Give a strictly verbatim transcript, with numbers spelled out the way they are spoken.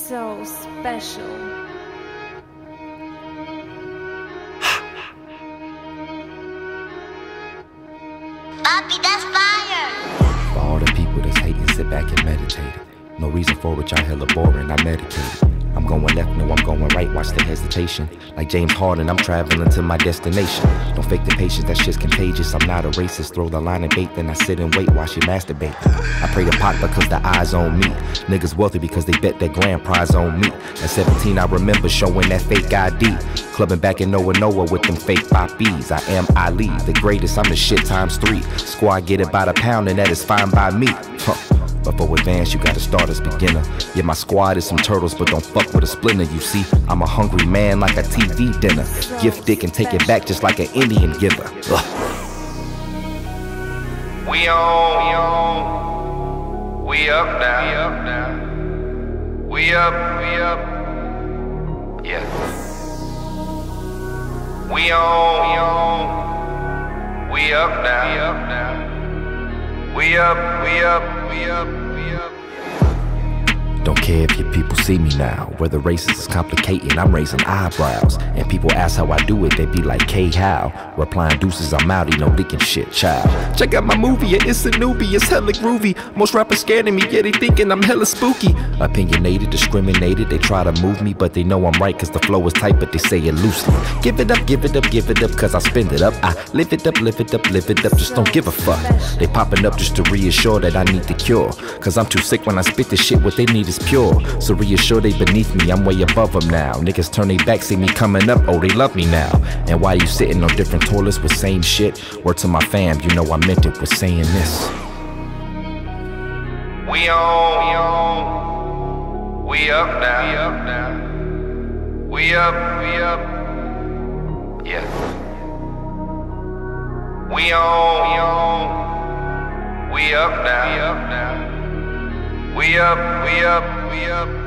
so special. Papi, that's fire! For all the people that's hating, sit back and meditate. No reason for it, y'all hella boring, I medicated. I'm going left, no, I'm going right, watch the hesitation. Like James Harden, I'm traveling to my destination. Don't fake the patience, that shit's contagious. I'm not a racist, throw the line of bait, then I sit and wait while she masturbate. I pray to Pac because the eyes on me. Niggas wealthy because they bet their grand prize on me. At seventeen, I remember showing that fake I D. Clubbing back in Noah Noah with them fake poppies. I am Ali, the greatest, I'm the shit times three. Squad get it by the pound and that is fine by me. Huh. But for advance, you gotta start as beginner. Yeah, my squad is some turtles, but don't fuck with a splinter, you see. I'm a hungry man like a T V dinner. Give dick and take it back just like an Indian giver. Ugh. We on, we on. We up now, we up now. We up, we up. Yeah. We on, we on. We up now, we up now. We up, we up, we up, we up. Don't care if your people see me now. Whether racist is complicating, I'm raising eyebrows. And people ask how I do it, they be like, K how? Replying deuces, I'm outie, no leaking shit, child. Check out my movie, yeah, it's a newbie, it's hella groovy. Most rappers scared of me, yeah, they thinking I'm hella spooky. Opinionated, discriminated, they try to move me, but they know I'm right, cause the flow is tight, but they say it loosely. Give it up, give it up, give it up, cause I spend it up. I live it up, live it up, live it up, just don't give a fuck. They popping up just to reassure that I need the cure. Cause I'm too sick when I spit this shit, what they need is pure. So reassure they beneath me, I'm way above them now. Niggas turn they back, see me coming up, oh they love me now. And why you sitting on different toilets with same shit? Word to my fam, you know I meant it with saying this. We on, we on. We up now, we up now. We up, we up. Yeah. We on, we on. We up now, we up now. We up, we up, we up.